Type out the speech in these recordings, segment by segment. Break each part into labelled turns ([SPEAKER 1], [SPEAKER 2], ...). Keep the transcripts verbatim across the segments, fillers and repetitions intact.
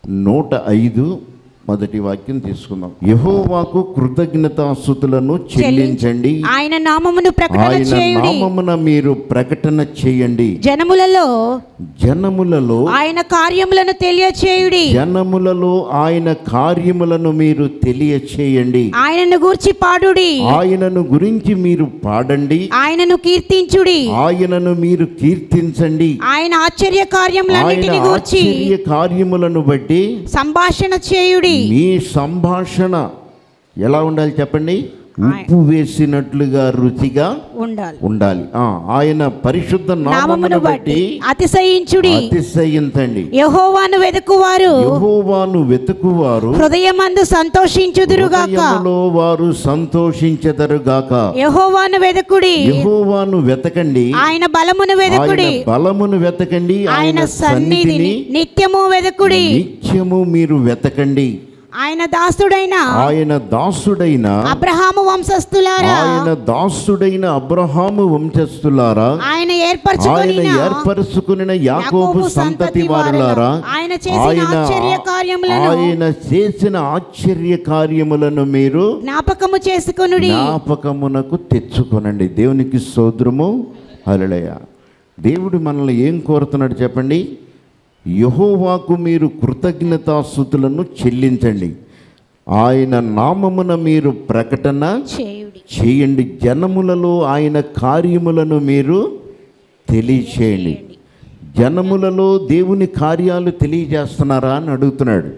[SPEAKER 1] నూట ఐదు మొదటి వాక్యం తీసుకుందాం. యెహోవాకు కృతజ్ఞతాస్తుతులను చెల్లించండి,
[SPEAKER 2] ఆయన నామమును ప్రకటన చేయుడి,
[SPEAKER 1] ఆయన నామమున మీరు ప్రకటన చేయండి,
[SPEAKER 2] జనములలో
[SPEAKER 1] జనములలో
[SPEAKER 2] ఆయన కార్యములను తెలియచేయుడి,
[SPEAKER 1] జనములలో ఆయన కార్యములను మీరు తెలియచేయండి,
[SPEAKER 2] ఆయనను గూర్చి పాడుడి,
[SPEAKER 1] ఆయనను గురించి మీరు పాడండి,
[SPEAKER 2] ఆయనను కీర్తించుడి,
[SPEAKER 1] ఆయనను మీరు కీర్తించండి,
[SPEAKER 2] ఆయన ఆశ్చర్య కార్యములన్నిటిని గూర్చి
[SPEAKER 1] ఆశ్చర్య కార్యములను బట్టి
[SPEAKER 2] సంభాషణ చేయుడి.
[SPEAKER 1] మీ సంభాషణ ఎలా ఉండాలి చెప్పండి? ఉప్పు వేసినట్లుగా రుచిగా
[SPEAKER 2] ఉండాలి
[SPEAKER 1] ఉండాలి. ఆ ఆయన పరిశుద్ధ నామమును బట్టి
[SPEAKER 2] అతిశయించుడి,
[SPEAKER 1] అతిశయించండి.
[SPEAKER 2] యెహోవాను వెతుకువారు
[SPEAKER 1] యెహోవాను వెతుకువారు
[SPEAKER 2] హృదయమందు సంతోషించుదురుగాక,
[SPEAKER 1] హృదయములో వారు సంతోషించెదరుగాక.
[SPEAKER 2] యెహోవాను వెతుకుడి,
[SPEAKER 1] యెహోవాను వెతకండి,
[SPEAKER 2] ఆయన బలమును వెతుకుడి,
[SPEAKER 1] ఆయన బలమును వెతకండి,
[SPEAKER 2] ఆయన సన్నిధిని నిత్యము వెతుకుడి,
[SPEAKER 1] నిత్యము మీరు వెతకండి.
[SPEAKER 2] ఆయన దాసుడైన
[SPEAKER 1] ఆయన దాసుడైన
[SPEAKER 2] అబ్రహాము వంశస్థులారా,
[SPEAKER 1] ఆయన దాసుడైన అబ్రహాము వంశస్థులారా,
[SPEAKER 2] ఆయన
[SPEAKER 1] ఆయన
[SPEAKER 2] ఏర్పరచుకొనిన
[SPEAKER 1] ఏర్పరచుకున్న యాకోబు సంతతి వారులారా,
[SPEAKER 2] ఆయన చేసిన ఆశ్చర్య కార్యములను
[SPEAKER 1] ఆయన చేసిన ఆశ్చర్య కార్యములను మీరు
[SPEAKER 2] జ్ఞాపకము చేసుకొనుడి,
[SPEAKER 1] జ్ఞాపకమునకు తెచ్చుకొనండి. దేవునికి స్తోత్రము. హల్లెలూయా. దేవుడు మనల్ని ఏం కోరుతున్నాడు చెప్పండి? యెహోవాకు మీరు కృతజ్ఞతాస్తుతులను చెల్లించండి, ఆయన నామమున మీరు ప్రకటన
[SPEAKER 2] చేయుడి,
[SPEAKER 1] చేయండి, జనములలో ఆయన కార్యములను మీరు తెలియచేయండి. జనములలో దేవుని కార్యాలు తెలియజేస్తున్నారా అని అడుగుతున్నాడు.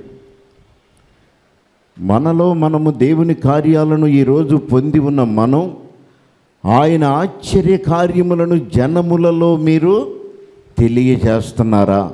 [SPEAKER 1] మనలో మనము దేవుని కార్యాలను ఈరోజు పొంది ఉన్న మనం ఆయన ఆశ్చర్య కార్యములను జనములలో మీరు తెలియజేస్తున్నారా?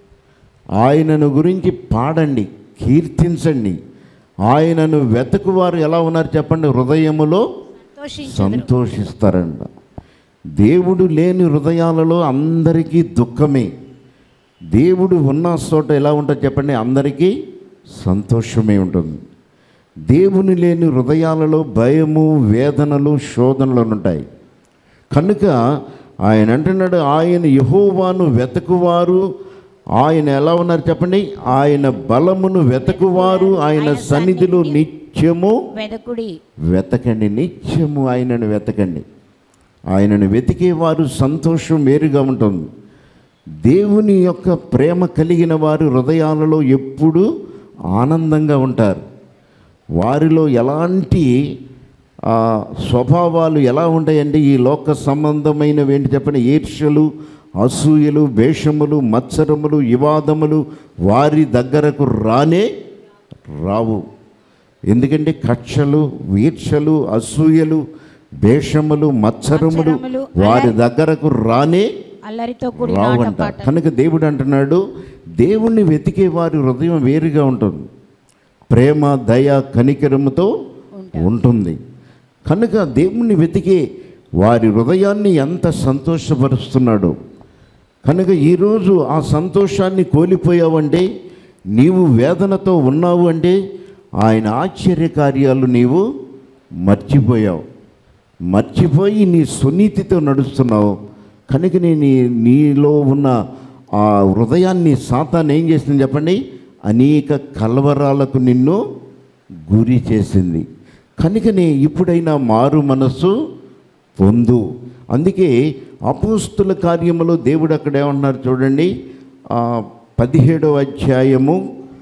[SPEAKER 1] ఆయనను గురించి పాడండి, కీర్తించండి. ఆయనను వెతుకువారు ఎలా ఉన్నారు చెప్పండి? హృదయములో సంతోషిస్తారంట. దేవుడు లేని హృదయాలలో అందరికీ దుఃఖమే. దేవుడు ఉన్న చోట ఎలా ఉంటుంది చెప్పండి? అందరికీ సంతోషమే ఉంటుంది. దేవుని లేని హృదయాలలో భయము, వేదనలు, శోధనలు ఉంటాయి. కనుక ఆయన అంటున్నాడు, ఆయన యెహోవాను వెతుకువారు, ఆయన ఎలా ఉన్నారు చెప్పండి? ఆయన బలమును వెతుకువారు, ఆయన సన్నిధిలో నిత్యము
[SPEAKER 2] వెతుకుడి,
[SPEAKER 1] వెతకండి, నిత్యము ఆయనను వెతకండి. ఆయనను వెతికేవారు సంతోషం వేరుగా ఉంటుంది. దేవుని యొక్క ప్రేమ కలిగిన వారు హృదయాలలో ఎప్పుడూ ఆనందంగా ఉంటారు. వారిలో ఎలాంటి స్వభావాలు ఎలా ఉంటాయండి? ఈ లోక సంబంధమైనవి ఏంటి చెప్పండి? ఈర్ష్యలు, అసూయలు, వేషములు, మత్సరములు, వివాదములు వారి దగ్గరకు రానే రావు. ఎందుకంటే కక్షలు, ఈర్ష్యలు, అసూయలు, వేషములు, మత్సరములు వారి దగ్గరకు రానే రావంట. కనుక దేవుడు అంటున్నాడు, దేవుణ్ణి వెతికే వారి హృదయం వేరుగా ఉంటుంది, ప్రేమ, దయ, కనికరముతో ఉంటుంది. కనుక దేవుణ్ణి వెతికే వారి హృదయాన్ని ఎంత సంతోషపరుస్తున్నాడు. కనుక ఈరోజు ఆ సంతోషాన్ని కోల్పోయావంటే, నీవు వేదనతో ఉన్నావు అంటే ఆయన ఆశ్చర్య కార్యాలు నీవు మర్చిపోయావు. మర్చిపోయి నీ సునీతితో నడుస్తున్నావు. కనుక నేను నీలో ఉన్న ఆ హృదయాన్ని సాతాను ఏం చేసింది చెప్పండి? అనేక కలవరాలకు నిన్ను గురి చేసింది. కనుకనే ఇప్పుడైనా మారు మనస్సు పొందు. అందుకే అపోస్తుల కార్యములో దేవుడు అక్కడ ఏమన్నారు చూడండి, పదిహేడవ అధ్యాయము,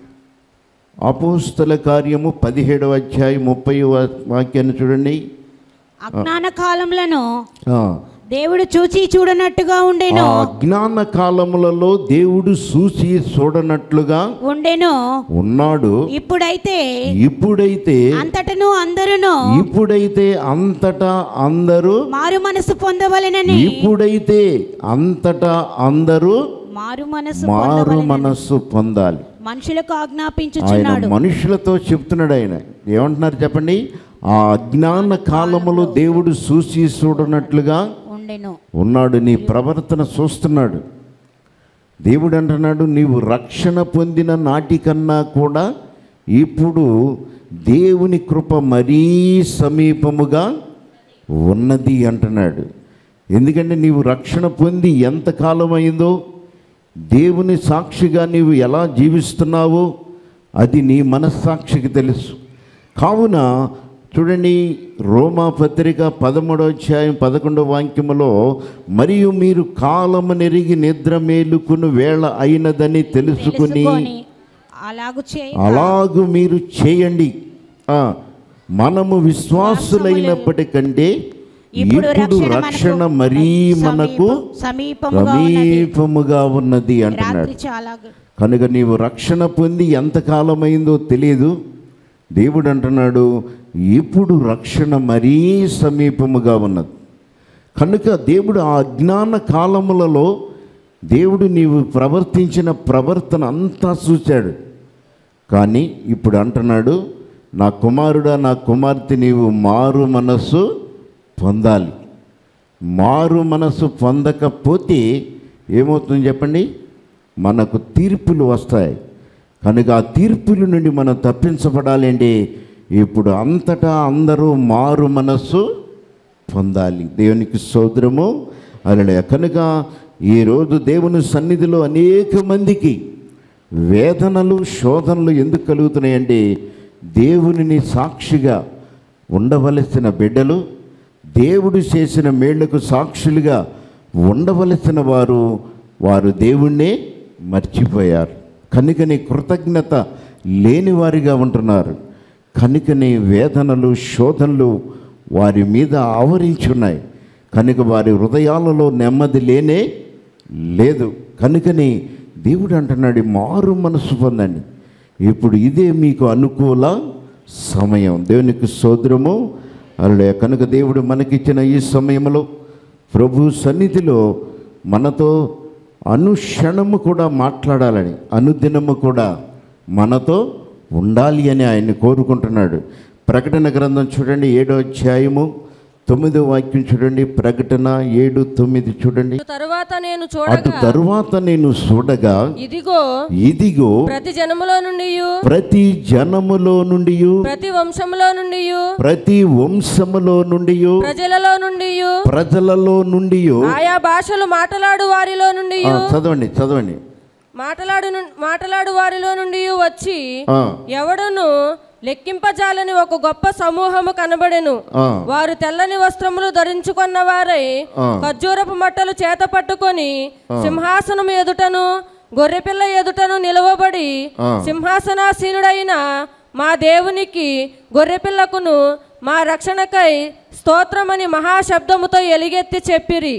[SPEAKER 1] అపోస్తుల కార్యము పదిహేడవ అధ్యాయం ముప్పై వాక్యాన్ని చూడండి.
[SPEAKER 2] అజ్ఞాన కాలములను దేవుడు చూచి చూడనట్టుగా ఉండెను.
[SPEAKER 1] అజ్ఞాన కాలములలో దేవుడు చూసి చూడనట్లుగా ఉండెను ఉన్నాడు.
[SPEAKER 2] ఇప్పుడైతే
[SPEAKER 1] ఇప్పుడైతే
[SPEAKER 2] అంతటను అందరును
[SPEAKER 1] ఇప్పుడైతే అంతటా అందరూ
[SPEAKER 2] మారు మనసు పొందవలెనని
[SPEAKER 1] ఇప్పుడైతే అంతటా అందరూ
[SPEAKER 2] మారు మనసు
[SPEAKER 1] మారు మనస్సు పొందాలి.
[SPEAKER 2] మనుషులకు ఆజ్ఞాపించుచున్నాడు.
[SPEAKER 1] మనుషులతో చెప్తున్నాడు. ఆయన ఏమంటున్నారు చెప్పండి? ఆ అజ్ఞాన కాలములో దేవుడు చూసి చూడనట్లుగా ఉన్నాడు. నీ ప్రవర్తన చూస్తున్నాడు. దేవుడు అంటున్నాడు, నీవు రక్షణ పొందిన నాటికన్నా కూడా ఇప్పుడు దేవుని కృప మరీ సమీపముగా ఉన్నది అంటున్నాడు. ఎందుకంటే నీవు రక్షణ పొంది ఎంతకాలం అయిందో, దేవుని సాక్షిగా నీవు ఎలా జీవిస్తున్నావో, అది నీ మనస్సాక్షికి తెలుసు. కావున చూడండి, రోమా పత్రిక పదమూడవ అధ్యాయం పదకొండవ వాక్యములో, మరియు మీరు కాలము నెరిగి నిద్ర మేలుకుని వేళ అయినదని తెలుసుకుని
[SPEAKER 2] అలాగు
[SPEAKER 1] అలాగు మీరు చేయండి. మనము విశ్వాసులైనప్పటికంటే ఇప్పుడు రక్షణ మరీ మనకు సమీపముగా ఉన్నది అంటున్నాడు. కనుక నీవు రక్షణ పొంది ఎంతకాలమైందో తెలియదు. దేవుడు అంటున్నాడు, ఇప్పుడు రక్షణ మరీ సమీపముగా ఉన్నది. కనుక దేవుడు ఆ అజ్ఞాన కాలములలో దేవుడు నీవు ప్రవర్తించిన ప్రవర్తన అంతా చూశాడు. కానీ ఇప్పుడు అంటున్నాడు, నా కుమారుడా, నా కుమార్తె, నీవు మారు మనస్సు పొందాలి. మారు మనస్సు పొందకపోతే ఏమవుతుంది చెప్పండి? మనకు తీర్పులు వస్తాయి. కనుక ఆ తీర్పుల నుండి మనం తప్పించబడాలి అంటే ఇప్పుడు అంతటా అందరూ మారు మనస్సు పొందాలి. దేవునికి స్తోత్రము. హల్లెలూయా. కనుక ఈరోజు దేవుని సన్నిధిలో అనేక మందికి వేదనలు, శోధనలు ఎందుకు కలుగుతున్నాయంటే, దేవునిని సాక్షిగా ఉండవలసిన బిడ్డలు, దేవుడు చేసిన మేళ్లకు సాక్షులుగా ఉండవలసిన వారు వారు దేవుణ్ణే మర్చిపోయారు. కనుకనే కృతజ్ఞత లేనివారిగా ఉంటున్నారు. కనుకనే వేదనలు, శోధనలు వారి మీద ఆవరించున్నాయి. కనుక వారి హృదయాలలో నెమ్మది లేనే లేదు. కనుకనే దేవుడు అంటున్నాడు, మారు మనసు పొందండి. ఇప్పుడు ఇదే మీకు అనుకూల సమయం. దేవునికి స్తోత్రము. అలా కనుక దేవుడు మనకిచ్చిన ఈ సమయంలో ప్రభు సన్నిధిలో మనతో అనుక్షణము కూడా మాట్లాడాలని, అనుదినము కూడా మనతో ఉండాలి అని ఆయన్ని కోరుకుంటున్నాడు. ప్రకటన గ్రంథం చూడండి, ఏడో అధ్యాయము తొమ్మిదో వాక్యం చూడండి. ప్రకటన ఏడు తొమ్మిది చూడండి.
[SPEAKER 3] తరువాత నేను
[SPEAKER 1] అటు తరువాత నేను చూడగా
[SPEAKER 3] ఇదిగో
[SPEAKER 1] ఇదిగో
[SPEAKER 3] ప్రతి జనములో నుండి
[SPEAKER 1] ప్రతి జనములో నుండి
[SPEAKER 3] ప్రతి వంశములో నుండి
[SPEAKER 1] ప్రతి వంశములో నుండి
[SPEAKER 3] ప్రజలలో నుండి
[SPEAKER 1] ప్రజలలో నుండి
[SPEAKER 3] ఆయా భాషలు మాట్లాడు వారిలో నుండి
[SPEAKER 1] చదవండి చదవండి
[SPEAKER 3] మాట్లాడు మాట్లాడు వారిలో నుండి వచ్చి ఎవడును లెక్కింపజాలని ఒక గొప్ప సమూహము కనబడెను. వారు తెల్లని వస్త్రములు ధరించుకున్న వారై ఖర్జూరపు మట్టలు చేత పట్టుకొని సింహాసనము ఎదుటను గొర్రెపిల్ల ఎదుటను నిలవబడి, సింహాసనాసీనుడైన మా దేవునికి గొర్రెపిల్లకును మా రక్షణకై స్తోత్రమని మహాశబ్దముతో ఎలుగెత్తి చెప్పిరి.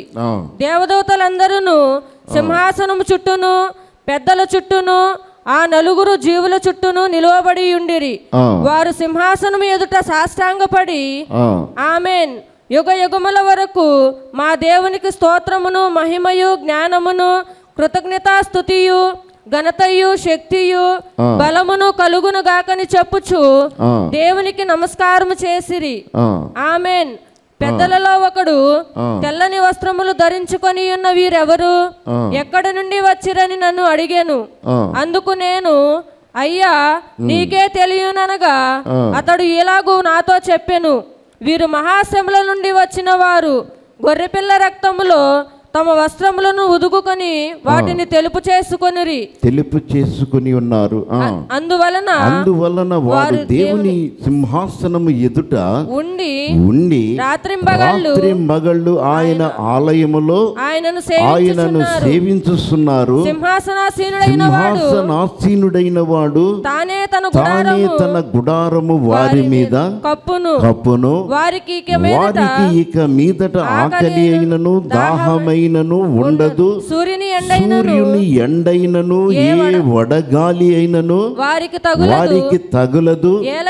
[SPEAKER 3] దేవదూతలందరూ సింహాసనము చుట్టూను పెద్దల చుట్టూను ఆ నలుగురు జీవుల చుట్టూను నిలువబడి ఉండిరి. వారు సింహాసనం ఎదుట సాష్టాంగపడి, ఆమేన్, యుగ యుగముల వరకు మా దేవునికి స్తోత్రమును మహిమయు జ్ఞానమును కృతజ్ఞతాస్తుతియు ఘనతయు శక్తియు బలమును కలుగును గాకని చెప్పుచు దేవునికి నమస్కారము చేసిరి. ఆమేన్. పెద్దలలో ఒకడు తెల్లని వస్త్రములు ధరించుకొని ఉన్న వీరెవరు, ఎక్కడి నుండి వచ్చిరని నన్ను అడిగాను. అందుకు నేను, అయ్యా నీకే తెలియననగా అతడు ఇలాగూ నాతో చెప్పెను, వీరు మహాశ్రమల నుండి వచ్చిన వారు గొర్రెపిల్ల రక్తములో తమ వస్త్రములను ఉదుకుకొని వాటిని తెలుపు చేసుకొనిరి
[SPEAKER 1] తెలుపు చేసుకుని ఉన్నారు.
[SPEAKER 3] అందువలన
[SPEAKER 1] అందువలన వారు దేవుని సింహాసనము ఎదుట
[SPEAKER 3] ఉండి
[SPEAKER 1] ఉండి
[SPEAKER 3] రాత్రింబగళ్ళు
[SPEAKER 1] రాత్రింబగళ్ళు ఆయన ఆలయములో
[SPEAKER 3] ఆయనను
[SPEAKER 1] ఆయనను సేవించుస్తున్నారు.
[SPEAKER 3] సింహాసనాసీనుడైన వాడు
[SPEAKER 1] సింహాసనాసీనుడైన వాడు
[SPEAKER 3] తానే తన
[SPEAKER 1] తానే తన గుడారము వారి మీద
[SPEAKER 3] కప్పును
[SPEAKER 1] కప్పును
[SPEAKER 3] వారికి
[SPEAKER 1] వారికి ఇక మీదట ఆకలి అయినను దాహమై ఉండదు.
[SPEAKER 3] సూర్యుని
[SPEAKER 1] ఎండైనను ఏ వడగాలి అయినను
[SPEAKER 3] వారికి
[SPEAKER 1] వారికి తగులదు.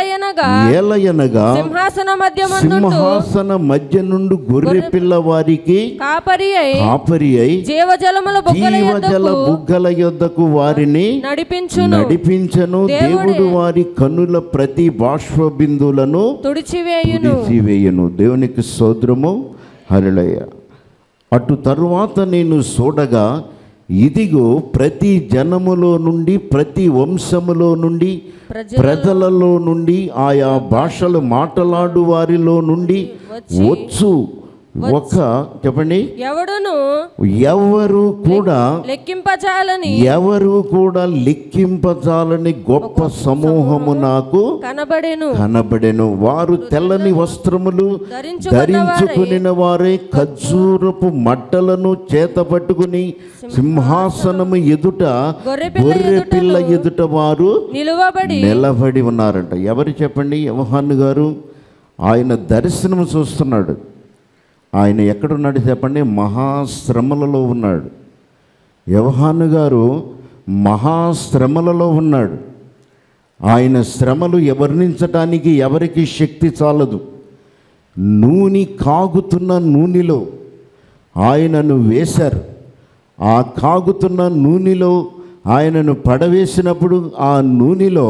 [SPEAKER 1] ఏలయనగా
[SPEAKER 3] సింహాసన మధ్య
[SPEAKER 1] సింహాసన మధ్య నుండి గొర్రె పిల్ల వారికి
[SPEAKER 3] కాపరి
[SPEAKER 1] కాపరి అయి
[SPEAKER 3] జీవజలముల
[SPEAKER 1] జీవజల బుగ్గల యొద్దకు వారిని
[SPEAKER 3] నడిపించును
[SPEAKER 1] నడిపించను దేవుడు వారి కన్నుల ప్రతి బాష్ప బిందువులను తుడిచివేయును. దేవునికి స్తోత్రము. హల్లెలూయా. అటు తరువాత నేను చూడగా ఇదిగో ప్రతి జనములో నుండి ప్రతి వంశములో నుండి ప్రజలలో నుండి ఆయా భాషలు మాట్లాడు వారిలో నుండి వచ్చు ఒక చెప్పండి,
[SPEAKER 3] ఎవడును
[SPEAKER 1] ఎవరు కూడా
[SPEAKER 3] లెక్కింపజాలని
[SPEAKER 1] ఎవరు కూడా లెక్కింపజాలని గొప్ప సమూహము నాకు
[SPEAKER 3] కనబడెను.
[SPEAKER 1] కనబడెను. వారు తెల్లని వస్త్రములు ధరించుకుని వారే ఖర్జూరపు మట్టలను చేత పట్టుకుని సింహాసనము ఎదుట గొర్రె పిల్ల ఎదుట వారు
[SPEAKER 3] నిలువబడి
[SPEAKER 1] నిలబడి ఉన్నారంట. ఎవరు చెప్పండి? యోహాను గారు. ఆయన దర్శనం చూస్తున్నాడు. ఆయన ఎక్కడున్నాడు చెప్పండి? మహాశ్రమలలో ఉన్నాడు. యోహాను గారు మహాశ్రమలలో ఉన్నాడు. ఆయన శ్రమలు వర్ణించటానికి ఎవరికి శక్తి చాలదు. నూనె కాగుతున్న నూనెలో ఆయనను వేశారు. ఆ కాగుతున్న నూనెలో ఆయనను పడవేసినప్పుడు ఆ నూనెలో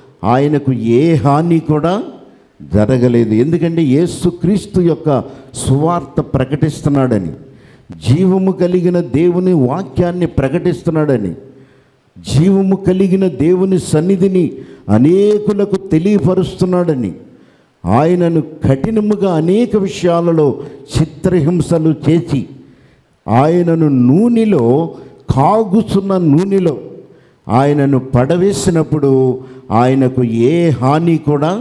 [SPEAKER 1] ఆయనకు ఏ హాని కూడా జరగలేదు. ఎందుకంటే యేసుక్రీస్తు యొక్క సువార్త ప్రకటిస్తున్నాడని, జీవము కలిగిన దేవుని వాక్యాన్ని ప్రకటిస్తున్నాడని, జీవము కలిగిన దేవుని సన్నిధిని అనేకులకు తెలియపరుస్తున్నాడని, ఆయనను కఠినముగా అనేక విషయాలలో చిత్రహింసలు చేసి ఆయనను నూనెలో కాగుతున్న నూనెలో ఆయనను పడవేసినప్పుడు ఆయనకు ఏ హాని కూడా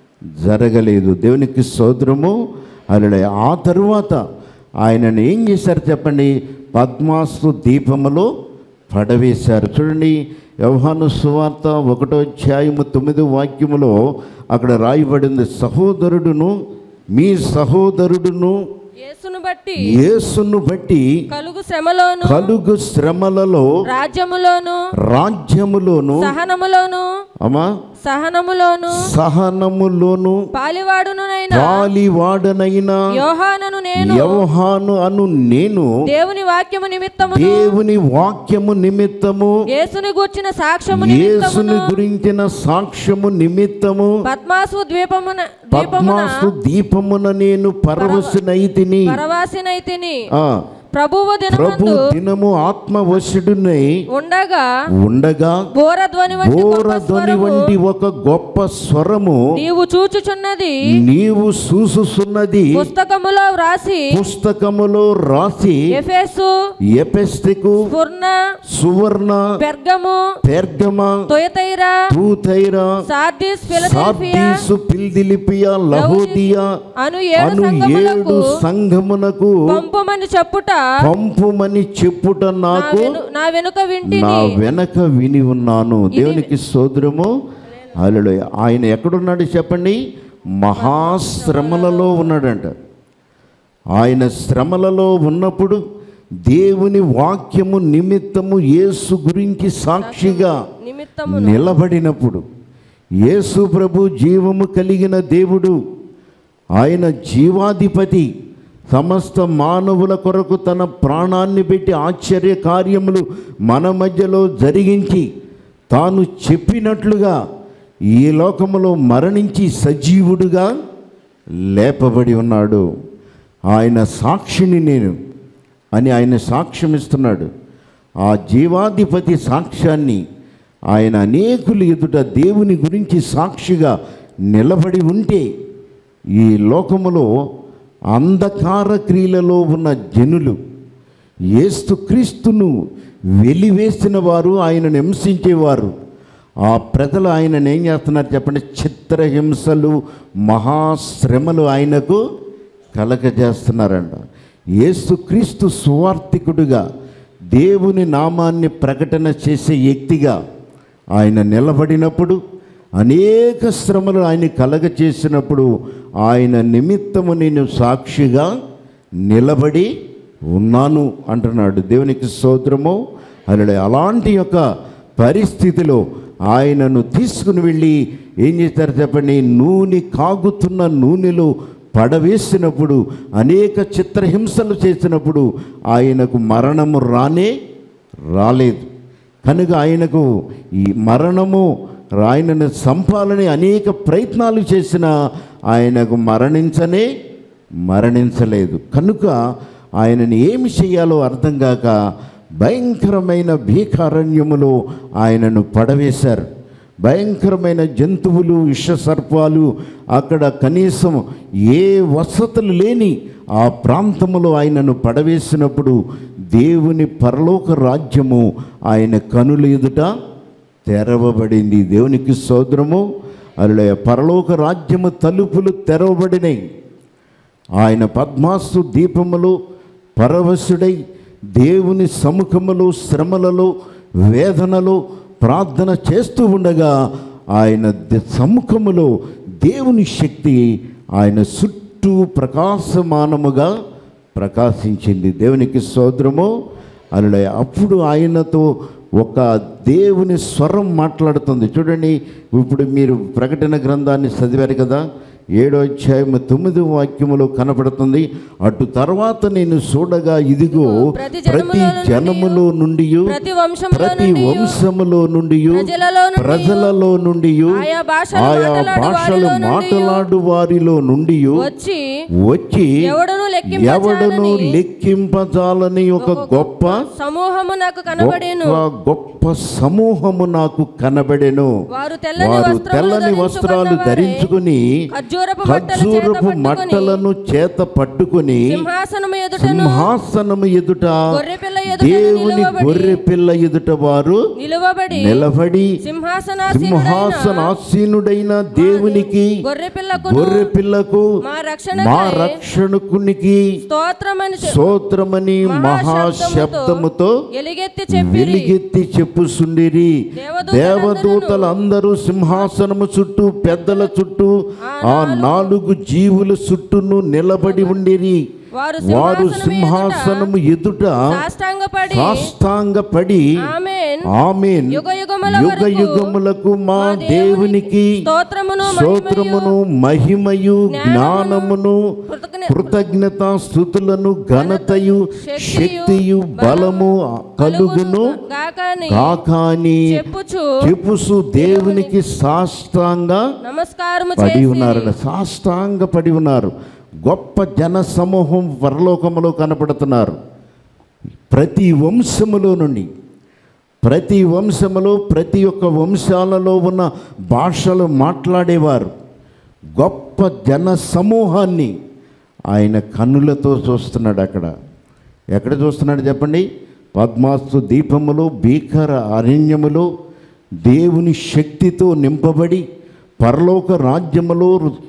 [SPEAKER 1] జరగలేదు. దేవునికి స్తోత్రము. అలా ఆ తరువాత ఆయనను ఏం చేశారు చెప్పండి? పద్మాసు దీపములో పడవేశారు. చూడండి, యోహాను సువార్త ఒకటో అధ్యాయము తొమ్మిదో వాక్యములో అక్కడ రాయబడింది, సహోదరుడును మీ సహోదరుడును
[SPEAKER 3] యేసును బట్టి
[SPEAKER 1] యేసును బట్టి
[SPEAKER 3] కలుగు శ్రమలోను
[SPEAKER 1] కలుగు శ్రమలలో
[SPEAKER 3] రాజ్యములోను
[SPEAKER 1] రాజ్యములోను
[SPEAKER 3] సహనములోను
[SPEAKER 1] అమ్మా
[SPEAKER 3] సహనములోను
[SPEAKER 1] సహనములోను
[SPEAKER 3] పాలివాడునైనా
[SPEAKER 1] పాలివాడనైనా
[SPEAKER 3] యోహానును నేను
[SPEAKER 1] యోహాను అను నేను
[SPEAKER 3] దేవుని వాక్యము నిమిత్తము
[SPEAKER 1] దేవుని వాక్యము నిమిత్తము
[SPEAKER 3] యేసుని గూర్చిన సాక్ష్యము
[SPEAKER 1] యేసుని
[SPEAKER 3] నిమిత్తము
[SPEAKER 1] గురించిన సాక్ష్యము నిమిత్తము
[SPEAKER 3] పద్మాసు ద్వీపమున
[SPEAKER 1] పద్మాసు దీపమున నేను పరవశునైతిని
[SPEAKER 3] పరవాసినైతిని.
[SPEAKER 1] ఆ
[SPEAKER 3] ప్రభువు
[SPEAKER 1] ప్రభు
[SPEAKER 3] దినమందు
[SPEAKER 1] దినము ఆత్మవశుడునై
[SPEAKER 3] ఉండగా
[SPEAKER 1] ఉండగా
[SPEAKER 3] బోరధ్వని వంటి
[SPEAKER 1] బోర
[SPEAKER 3] గొప్ప
[SPEAKER 1] ధ్వని
[SPEAKER 3] స్వరము
[SPEAKER 1] వంటి ఒక గొప్ప స్వరము
[SPEAKER 3] నీవు చూచుచున్నది
[SPEAKER 1] నీవు చూసుచున్నది
[SPEAKER 3] పుస్తకములో వ్రాసి
[SPEAKER 1] పుస్తకములో రాసి
[SPEAKER 3] ఎఫెసు
[SPEAKER 1] ఎపెస్తికు
[SPEAKER 3] స్ఫుర్ణ
[SPEAKER 1] సువర్ణ
[SPEAKER 3] Pergamum
[SPEAKER 1] Pergamum
[SPEAKER 3] Thyatira
[SPEAKER 1] Thyatira
[SPEAKER 3] Sardis Philadelphia
[SPEAKER 1] Sardis Philadelphia Laodicea
[SPEAKER 3] అను ఏడు
[SPEAKER 1] అను ఏడు
[SPEAKER 3] సంఘములకు
[SPEAKER 1] సంఘమునకు
[SPEAKER 3] పంపుమని చెప్పుట
[SPEAKER 1] పంపుమని చెప్పుట
[SPEAKER 3] నా
[SPEAKER 1] నాకు
[SPEAKER 3] వెను- నా వెనుక వింటిని.
[SPEAKER 1] నా వెనక విని ఉన్నాను. దేవునికి స్తోత్రము. హల్లెలూయా. ఆయన ఎక్కడున్నాడు చెప్పండి? మహాశ్రమలలో ఉన్నాడంట. ఆయన శ్రమలలో ఉన్నప్పుడు దేవుని వాక్యము నిమిత్తము యేసు గురించి సాక్షిగా
[SPEAKER 3] నిమిత్తము
[SPEAKER 1] నిలబడినప్పుడు, యేసు ప్రభు జీవము కలిగిన దేవుడు, ఆయన జీవాధిపతి, సమస్త మానవుల కొరకు తన ప్రాణాన్ని పెట్టి ఆశ్చర్య కార్యములు మన మధ్యలో జరిగించి తాను చెప్పినట్లుగా ఈ లోకములో మరణించి సజీవుడుగా లేపబడి ఉన్నాడు. ఆయన సాక్షిని నేను అని ఆయన సాక్ష్యం ఇస్తున్నాడు. ఆ జీవాధిపతి సాక్ష్యాన్ని ఆయన అనేకులు ఎదుట దేవుని గురించి సాక్షిగా నిలబడి ఉంటే ఈ లోకములో అంధకార క్రియలలో ఉన్న జనులు యేసుక్రీస్తును వెలివేసిన వారు, ఆయనను హింసించేవారు, ఆ ప్రజలు ఆయనను ఏం చేస్తున్నారు చెప్పండి? చిత్రహింసలు మహాశ్రమలు ఆయనకు కలగజేస్తున్నారంట. యేసుక్రీస్తు సువార్తికుడుగా దేవుని నామాన్ని ప్రకటన చేసే వ్యక్తిగా ఆయన నిలబడినప్పుడు, అనేక శ్రమలు ఆయన కలగ చేసినప్పుడు ఆయన నిమిత్తము నేను సాక్షిగా నిలబడి ఉన్నాను అంటున్నాడు. దేవునికి స్తోత్రము. అలా అలాంటి యొక్క పరిస్థితిలో ఆయనను తీసుకుని వెళ్ళి ఏం చేస్తారు చెప్పండి? నూనె కాగుతున్న నూనెలో పడవేసినప్పుడు, అనేక చిత్రహింసలు చేసినప్పుడు ఆయనకు మరణము రానే రాలేదు. కనుక ఆయనకు ఈ మరణము ఆయనను చంపాలని అనేక ప్రయత్నాలు చేసిన ఆయనకు మరణించనే మరణించలేదు. కనుక ఆయనని ఏమి చేయాలో అర్థం కాక భయంకరమైన భీకారణ్యములో ఆయనను పడవేశారు. భయంకరమైన జంతువులు, విషసర్పాలు, అక్కడ కనీసం ఏ వసతులు లేని ఆ ప్రాంతములో ఆయనను పడవేసినప్పుడు దేవుని పరలోక రాజ్యము ఆయన కనుల ఎదుట తెరవబడింది. దేవునికి స్తోత్రము. అలా పరలోక రాజ్యము తలుపులు తెరవబడినాయి. ఆయన పద్మాసు దీపములో పరవశుడై దేవుని సముఖములో శ్రమలలో వేదనలో ప్రార్థన చేస్తూ ఉండగా ఆయన సముఖములో దేవుని శక్తి ఆయన చుట్టూ ప్రకాశమానముగా ప్రకాశించింది. దేవునికి స్తోత్రము. అలా అప్పుడు ఆయనతో ఒక దేవుని స్వరం మాట్లాడుతుంది. చూడండి, ఇప్పుడు మీరు ప్రకటన గ్రంథాన్ని చదివారు కదా, ఏడో అధ్యాయం తొమ్మిది వాక్యములో కనపడుతుంది. అటు తర్వాత నేను చూడగా ఇదిగో ప్రతి జనములో నుండి ప్రతి వంశములో నుండి ప్రజలలో నుండి ఆయా భాషలు మాట్లాడు వారిలో నుండి వచ్చి ఎవడను లెక్కింపజాలని ఒక గొప్ప
[SPEAKER 3] సమూహము నాకు కనబడెను
[SPEAKER 1] గొప్ప సమూహము నాకు కనబడెను. వారు తెల్లని వస్త్రాలు ధరించుకుని ఖర్జూరపు మట్టలను చేత పట్టుకుని సింహాసనము ఎదుట దేవుని గొర్రె పిల్ల ఎదుట వారు నిలబడి సింహాసనాసీనుడైన దేవునికి గొర్రె పిల్లకు మా రక్షకునికి స్తోత్రమని మహాశబ్దముతో వెలిగెత్తి చెప్పుచుండిరి. దేవదూతలందరూ సింహాసనము చుట్టూ పెద్దల చుట్టూ ఆ నాలుగు జీవుల చుట్టూను నిలబడి ఉండిరి. వారు సింహాసనము ఎదుట సాష్టాంగపడి ఆమేన్ యుగ యుగములకు మా దేవునికి స్తోత్రమును మహిమయు జ్ఞానమును కృతజ్ఞతా స్తుతులను ఘనతయు శక్తియు బలము కలుగును కాకాని చెప్పుసు దేవునికి సాష్టాంగ పడి ఉన్నారట. సాష్టాంగ పడి ఉన్నారు. గొప్ప జన సమూహం పరలోకములో కనపడుతున్నారు. ప్రతి వంశములో నుండి ప్రతి వంశములో ప్రతి ఒక్క వంశాలలో ఉన్న భాషలు మాట్లాడేవారు గొప్ప జన సమూహాన్ని ఆయన కన్నులతో చూస్తున్నాడు. అక్కడ ఎక్కడ చూస్తున్నాడు చెప్పండి? పద్మాస్తు దీపములో భీకర అరణ్యములో దేవుని శక్తితో నింపబడి పరలోక రాజ్యములో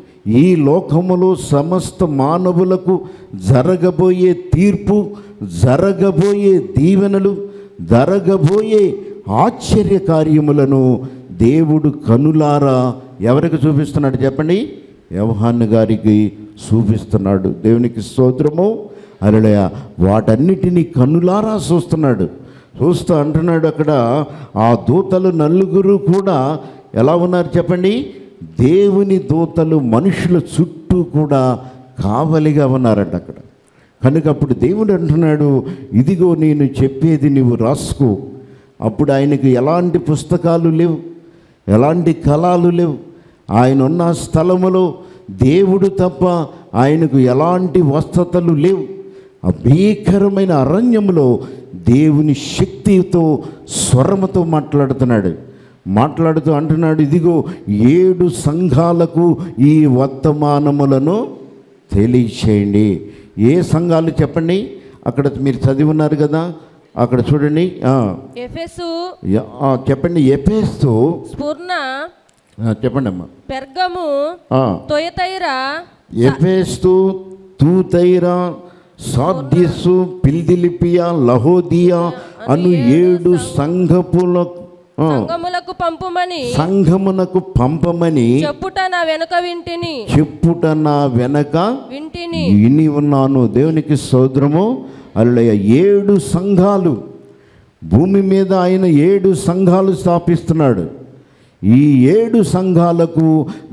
[SPEAKER 1] ఈ లోకములో సమస్త మానవులకు జరగబోయే తీర్పు, జరగబోయే దీవెనలు, జరగబోయే ఆశ్చర్య కార్యములను దేవుడు కనులారా ఎవరికి చూపిస్తున్నాడు చెప్పండి? యోహాను గారికి చూపిస్తున్నాడు. దేవునికి స్తోత్రము. హల్లెలూయ. వాటన్నిటినీ కనులారా చూస్తున్నాడు. చూస్తూ అంటున్నాడు అక్కడ ఆ దూతలు నలుగురు కూడా ఎలా ఉన్నారు చెప్పండి? దేవుని దూతలు మనుషుల చుట్టూ కూడా కావలిగా ఉన్నారంట అక్కడ. కనుక అప్పుడు దేవుడు అంటున్నాడు, ఇదిగో నేను చెప్పేది నువ్వు రాసుకో. అప్పుడు ఆయనకు ఎలాంటి పుస్తకాలు లేవు, ఎలాంటి కళలు లేవు. ఆయన ఉన్న స్థలములో దేవుడు తప్ప ఆయనకు ఎలాంటి వసతులు లేవు. ఆ భీకరమైన అరణ్యములో దేవుని శక్తితో స్వరముతో మాట్లాడుతున్నాడు. మాట్లాడుతూ అంటున్నాడు, ఇదిగో ఏడు సంఘాలకు ఈ వర్తమానములను తెలియచేయండి. ఏ సంఘాలు చెప్పండి? అక్కడ మీరు చదివి ఉన్నారు కదా, అక్కడ చూడండి.
[SPEAKER 3] ఎఫెసు
[SPEAKER 1] చెప్పండి. ఎఫెసు,
[SPEAKER 3] స్ముర్న
[SPEAKER 1] చెప్పండి అమ్మా.
[SPEAKER 3] Pergamum, Thyatira.
[SPEAKER 1] Ephesus, Thyatira, Sardis, Philadelphia, Laodicea అను ఏడు సంఘములకు
[SPEAKER 3] సంఘములకు పంపమని
[SPEAKER 1] సంఘమునకు పంపమని
[SPEAKER 3] చెప్పుట నా వెనక వింటిని
[SPEAKER 1] చెప్పుట నా వెనక
[SPEAKER 3] వింటిని
[SPEAKER 1] విని ఉన్నాను. దేవునికి స్తోత్రము. హల్లెలూయ. ఏడు సంఘాలు భూమి మీద ఆయన ఏడు సంఘాలు స్థాపిస్తున్నాడు. ఈ ఏడు సంఘాలకు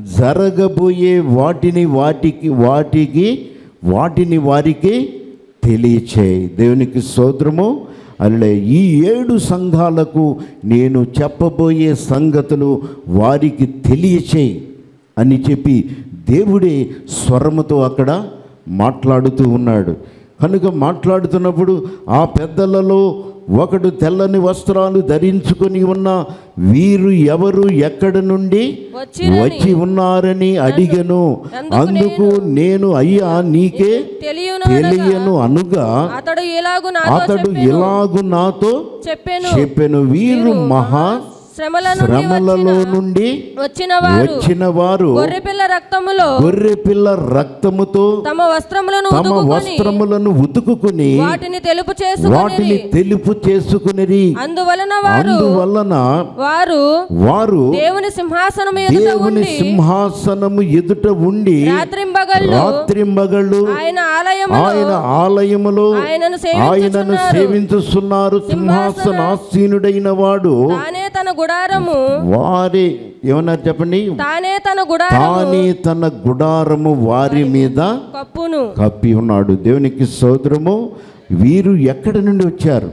[SPEAKER 1] జరగబోయే వాటిని వాటికి వాటికి వాటిని వారికి తెలియచేయి. దేవునికి స్తోత్రము. అల్లే ఈ ఏడు సంఘాలకు నేను చెప్పబోయే సంగతులు వారికి తెలియచేయి అని చెప్పి దేవుడే స్వరముతో అక్కడ మాట్లాడుతూ ఉన్నాడు. కనుక మాట్లాడుతున్నప్పుడు ఆ పెద్దలలో ఒకడు తెల్లని వస్త్రాలు ధరించుకొని ఉన్న వీరు ఎవరు ఎక్కడి నుండి
[SPEAKER 3] వచ్చిరని
[SPEAKER 1] వచ్చి ఉన్నారని అడిగెను. అందుకు నేను అయ్యా నీకే
[SPEAKER 3] తెలియను
[SPEAKER 1] తెలియను అనుగా
[SPEAKER 3] అతడు ఇలాగు నాతో
[SPEAKER 1] అతడు
[SPEAKER 3] చెప్పెను.
[SPEAKER 1] ఇలాగు నాతో
[SPEAKER 3] చెప్పెను
[SPEAKER 1] చెప్పెను వీరు మహా
[SPEAKER 3] శ్రమల నుండి
[SPEAKER 1] శ్రమలలో నుండి
[SPEAKER 3] వచ్చిన వారు
[SPEAKER 1] వచ్చిన వారు
[SPEAKER 3] గొర్రెపిల్ల రక్తములో
[SPEAKER 1] గొర్రెపిల్ల రక్తముతో
[SPEAKER 3] తమ వస్త్రములను
[SPEAKER 1] తమ
[SPEAKER 3] ఉతుకుకొని
[SPEAKER 1] వస్త్రములను ఉతుకుని
[SPEAKER 3] వాటిని తెలుపు చేసుకొని
[SPEAKER 1] వాటిని తెలుపు చేసుకుని
[SPEAKER 3] అందువలన వారు
[SPEAKER 1] అందువలన
[SPEAKER 3] వారు
[SPEAKER 1] వారు
[SPEAKER 3] దేవుని సింహాసనము ఎదుట
[SPEAKER 1] దేవుని
[SPEAKER 3] ఉండి
[SPEAKER 1] సింహాసనము ఎదుట ఉండి
[SPEAKER 3] రాత్రింబగళ్ళు
[SPEAKER 1] రాత్రింబగళ్ళు
[SPEAKER 3] ఆయన ఆలయములో
[SPEAKER 1] ఆయన ఆలయములో
[SPEAKER 3] ఆయనను
[SPEAKER 1] ఆయనను
[SPEAKER 3] సేవించుచున్నారు.
[SPEAKER 1] సేవించుస్తున్నారు. సింహాసనాసీనుడైన వాడు
[SPEAKER 3] తానే తన గుడారము
[SPEAKER 1] వారి ఏమన్నారు చెప్పండి,
[SPEAKER 3] తానే తన గుడారము
[SPEAKER 1] తానే తన గుడారము వారి మీద
[SPEAKER 3] కప్పును
[SPEAKER 1] కప్పి ఉన్నాడు. దేవునికి స్తోత్రము. వీరు ఎక్కడి నుండి వచ్చారు?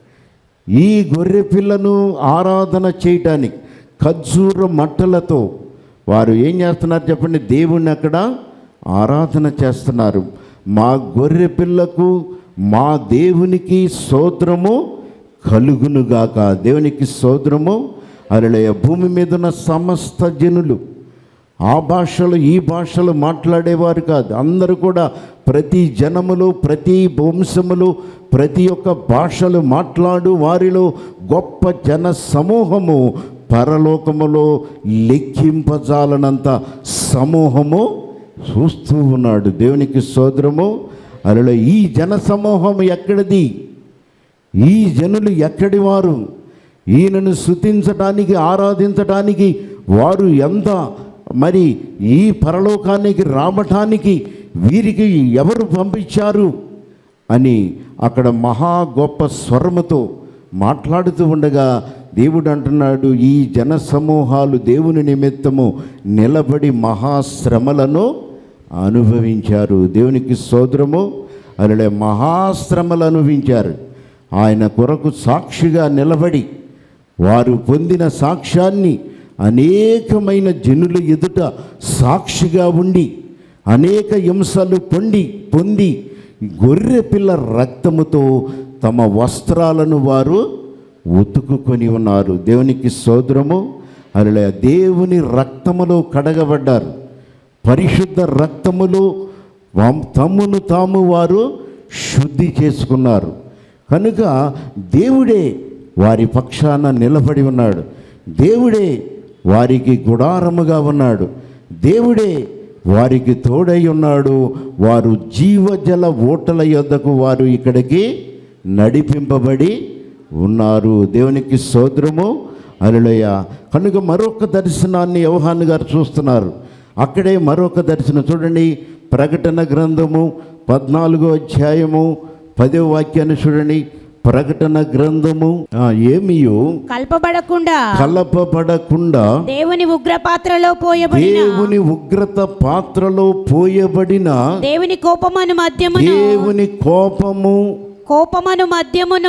[SPEAKER 1] ఈ గొర్రె పిల్లను ఆరాధన చేయటానికి ఖర్జూర మట్టలతో వారు ఏం చేస్తున్నారు చెప్పండి, దేవుణ్ణి అక్కడ ఆరాధన చేస్తున్నారు. మా గొర్రె పిల్లకు మా దేవునికి స్తోత్రము కలుగునుగాక. దేవునికి స్తోత్రము. హల్లెలూయా. భూమి మీద ఉన్న సమస్త జనులు ఆ భాషలు ఈ భాషలు మాట్లాడేవారు కాదు. అందరూ కూడా ప్రతి జనములు ప్రతి వంశములు ప్రతి ఒక్క భాషలు మాట్లాడు వారిలో గొప్ప జన సమూహము పరలోకములో లెక్కింపజాలనంత సమూహము చూస్తూ ఉన్నాడు. దేవునికి స్తోత్రము. హల్లెలూయా. ఈ జన సమూహం ఎక్కడిది? ఈ జనులు ఎక్కడి వారు? ఈయనను స్తుతించడానికి ఆరాధించడానికి వారు ఎంత మరి ఈ పరలోకానికి రావటానికి వీరికి ఎవరు పంపించారు అని అక్కడ మహా గొప్ప స్వరముతో మాట్లాడుతూ ఉండగా దేవుడు అంటున్నాడు, ఈ జన సమూహాలు దేవుని నిమిత్తము నిలబడి మహాశ్రమలను అనుభవించారు. దేవునికి స్తోత్రము. అలా మహాశ్రమలు అనుభవించారు. ఆయన కొరకు సాక్షిగా నిలబడి వారు పొందిన సాక్ష్యాన్ని అనేకమైన జనుల ఎదుట సాక్షిగా ఉండి అనేక హింసలు పొంది పొంది గొర్రె పిల్ల రక్తముతో తమ వస్త్రాలను వారు ఉతుకుకొని ఉన్నారు. దేవునికి స్తోత్రము. అలా దేవుని రక్తములో కడగబడ్డారు. పరిశుద్ధ రక్తములో తమ్మును తాము వారు శుద్ధి చేసుకున్నారు. కనుక దేవుడే వారి పక్షాన నిలబడి ఉన్నాడు. దేవుడే వారికి గుడారముగా ఉన్నాడు. దేవుడే వారికి తోడై ఉన్నాడు. వారు జీవజల ఓటల యొద్దకు వారు ఇక్కడికి నడిపింపబడి ఉన్నారు. దేవునికి స్తోత్రము. హల్లెలూయా. కనుక మరొక దర్శనాన్ని యోహాను గారు చూస్తున్నారు. అక్కడే మరొక దర్శనం చూడండి. ప్రకటన గ్రంథము పద్నాలుగో అధ్యాయము పదో వాక్యాన్ని చూడండి. ప్రకటన గ్రంథము ఏమియు
[SPEAKER 2] కల్పబడకుండా
[SPEAKER 1] కలపబడకుండా
[SPEAKER 2] దేవుని ఉగ్ర పాత్రలో పోయబడిన
[SPEAKER 1] దేవుని ఉగ్రత పాత్రలో పోయబడిన
[SPEAKER 2] దేవుని కోపమను మద్యమును
[SPEAKER 1] దేవుని కోపము
[SPEAKER 2] కోపమను మద్యమును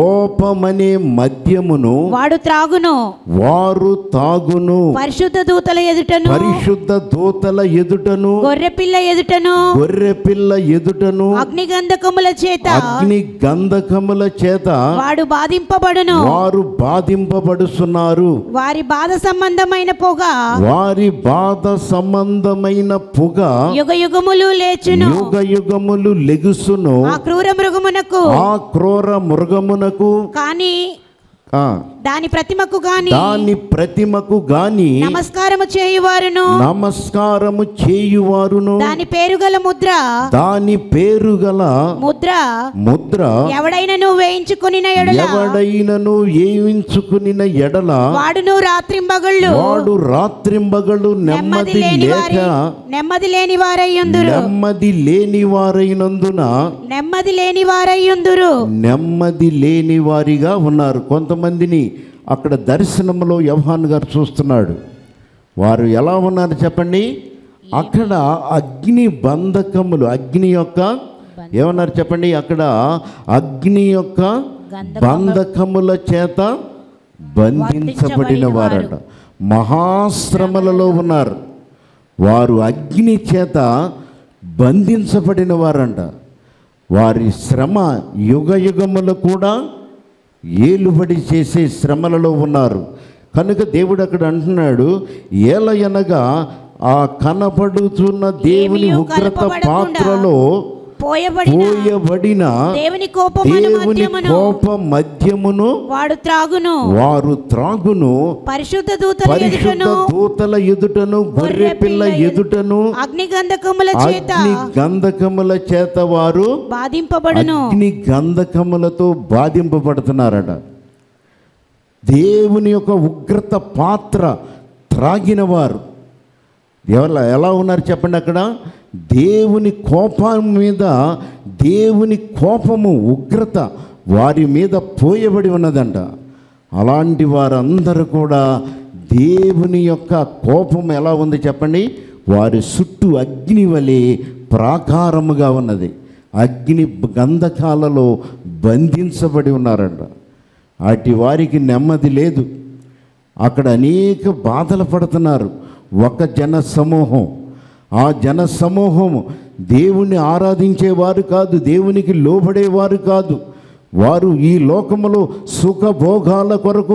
[SPEAKER 1] కోపమనే మద్యమును
[SPEAKER 2] వాడు త్రాగును
[SPEAKER 1] వారు తాగును.
[SPEAKER 2] పరిశుద్ధ దూతల ఎదుటను
[SPEAKER 1] పరిశుద్ధ దూతల ఎదుటను
[SPEAKER 2] గొర్రెపిల్ల ఎదుటను
[SPEAKER 1] గొర్రె పిల్ల ఎదుటను
[SPEAKER 2] అగ్ని గంధకముల చేత
[SPEAKER 1] అగ్ని గంధకముల చేత
[SPEAKER 2] వాడు బాధింపబడును.
[SPEAKER 1] వారు బాధింపబడుతున్నారు.
[SPEAKER 2] వారి బాధ సంబంధమైన పొగ
[SPEAKER 1] వారి బాధ సంబంధమైన పొగ
[SPEAKER 2] యుగ యుగములు లేచును.
[SPEAKER 1] యుగ యుగములు లెగుసును.
[SPEAKER 2] ఆ క్రూర మృగమునకు
[SPEAKER 1] ఆ క్రూర మృగమునకు
[SPEAKER 2] కానీ
[SPEAKER 1] ఆ,
[SPEAKER 2] దాని ప్రతిమకు గాని
[SPEAKER 1] దాని ప్రతిమకు గాని
[SPEAKER 2] నమస్కారము చేయువారును
[SPEAKER 1] నమస్కారము చేయువారును
[SPEAKER 2] దాని పేరుగల ముద్ర
[SPEAKER 1] దాని పేరుగల
[SPEAKER 2] ముద్ర
[SPEAKER 1] ముద్ర
[SPEAKER 2] ఎవడైనను వేయించుకొనిన ఎడల
[SPEAKER 1] ఎవడైనను ఏయించుకునిన ఎడల
[SPEAKER 2] వాడును రాత్రింబగళ్ళు
[SPEAKER 1] వాడు రాత్రింబగళ్ళు నెమ్మది
[SPEAKER 2] లేని
[SPEAKER 1] లేక
[SPEAKER 2] నెమ్మది లేని వారయ్యుందురు
[SPEAKER 1] నెమ్మది లేని వారైనందున
[SPEAKER 2] నెమ్మది లేని వారయ్యుందురు
[SPEAKER 1] నెమ్మది లేని వారిగా ఉన్నారు. కొంతమందిని అక్కడ దర్శనంలో యోహాను గారు చూస్తున్నాడు. వారు ఎలా ఉన్నారు చెప్పండి. అక్కడ అగ్ని బంధకములు అగ్ని యొక్క ఏమన్నారు చెప్పండి. అక్కడ అగ్ని యొక్క బంధకముల చేత బంధించబడిన వారట. మహాశ్రమలలో ఉన్నారు వారు. అగ్ని చేత బంధించబడిన వారంట. వారి శ్రమ యుగ యుగములు కూడా ఏలుబడి చేసే శ్రమలలో ఉన్నారు. కనుక దేవుడు అక్కడ అంటున్నాడు, ఏలయనగా ఆ కనపడుతున్న దేవుని
[SPEAKER 2] ఏమియు
[SPEAKER 1] ఉగ్రత
[SPEAKER 2] కలపబడకుండా
[SPEAKER 1] పాత్రలో
[SPEAKER 2] పోయబడిన
[SPEAKER 1] పోయబడిన
[SPEAKER 2] దేవుని కోపమును
[SPEAKER 1] దేవుని
[SPEAKER 2] మద్యమును
[SPEAKER 1] కోప మద్యమును
[SPEAKER 2] వాడు త్రాగును.
[SPEAKER 1] వారు త్రాగును.
[SPEAKER 2] పరిశుద్ధ దూతల
[SPEAKER 1] పరిశుద్ధ
[SPEAKER 2] ఎదుటను
[SPEAKER 1] దూతల ఎదుటను గొర్రె పిల్ల ఎదుటను
[SPEAKER 2] అగ్ని గంధకముల చేత
[SPEAKER 1] అగ్ని గంధకముల చేత వారు
[SPEAKER 2] బాధింపబడును.
[SPEAKER 1] అగ్ని గంధకములతో బాధింపబడుతున్నారట. దేవుని యొక్క ఉగ్రత పాత్ర త్రాగిన వారు ఎవరు ఎలా ఉన్నారు చెప్పండి? అక్కడ దేవుని కోపం మీద దేవుని కోపము ఉగ్రత వారి మీద పోయబడి ఉన్నదంట. అలాంటి వారందరూ కూడా దేవుని యొక్క కోపం ఎలా ఉంది చెప్పండి? వారి చుట్టూ అగ్ని వలె ప్రాకారముగా ఉన్నది. అగ్ని గంధకాలలో బంధించబడి ఉన్నారంట. అటు వారికి నెమ్మది లేదు. అక్కడ అనేక బాధలు పడుతున్నారు. ఒక జన సమూహం, ఆ జన సమూహం దేవుణ్ణి ఆరాధించేవారు కాదు, దేవునికి లోబడేవారు కాదు. వారు ఈ లోకములో సుఖభోగాల కొరకు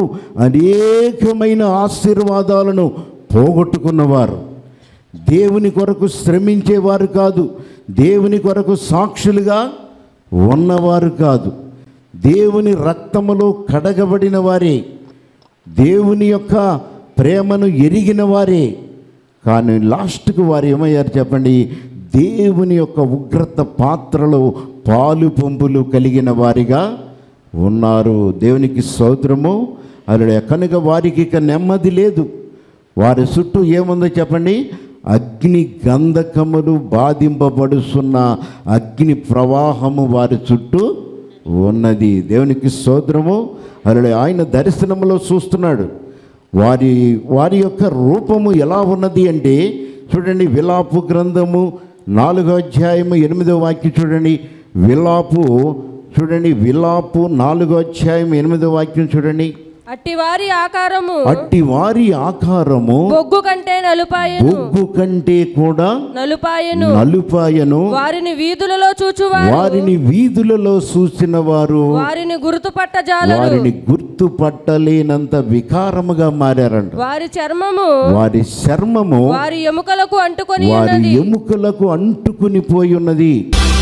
[SPEAKER 1] అనేకమైన ఆశీర్వాదాలను పోగొట్టుకున్నవారు. దేవుని కొరకు శ్రమించేవారు కాదు, దేవుని కొరకు సాక్షులుగా ఉన్నవారు కాదు. దేవుని రక్తములో కడగబడిన వారే, దేవుని యొక్క ప్రేమను ఎరిగిన వారే. కానీ లాస్ట్కు వారు ఏమయ్యారు చెప్పండి? దేవుని యొక్క ఉగ్రత పాత్రలో పాలు పంపులు కలిగిన వారిగా ఉన్నారు. దేవునికి స్తోత్రము. అలా కనుక వారికి ఇక నెమ్మది లేదు. వారి చుట్టూ ఏముందో చెప్పండి? అగ్ని గంధకములు బాధింపబడుతున్న అగ్ని ప్రవాహము వారి చుట్టూ ఉన్నది. దేవునికి స్తోత్రము. అలా ఆయన దర్శనములో చూస్తున్నాడు. వారి వారి యొక్క రూపము ఎలా ఉన్నది అంటే చూడండి, విలాపు గ్రంథము నాలుగో అధ్యాయము ఎనిమిదో వాక్యం చూడండి. విలాపు చూడండి, విలాపు నాలుగో అధ్యాయం ఎనిమిదో వాక్యం చూడండి.
[SPEAKER 3] అట్టి వారి ఆకారము
[SPEAKER 1] అట్టి వారి ఆకారము
[SPEAKER 3] బొగ్గు కంటే నలుపాయను.
[SPEAKER 1] బొగ్గు కంటే కూడా
[SPEAKER 3] నలుపాయను.
[SPEAKER 1] నలుపాయను.
[SPEAKER 3] వారిని వీధులలో చూచువారు
[SPEAKER 1] వారిని వీధులలో చూసిన వారు
[SPEAKER 3] వారిని గుర్తుపట్టజాలరు.
[SPEAKER 1] వారిని గుర్తుపట్టలేనంత వికారముగా మారారంట.
[SPEAKER 3] వారి చర్మము
[SPEAKER 1] వారి చర్మము
[SPEAKER 3] వారి ఎముకలకు అంటుకొని
[SPEAKER 1] వారి
[SPEAKER 3] ఉన్నది.
[SPEAKER 1] ఎముకలకు అంటుకుని పోయి ఉన్నది.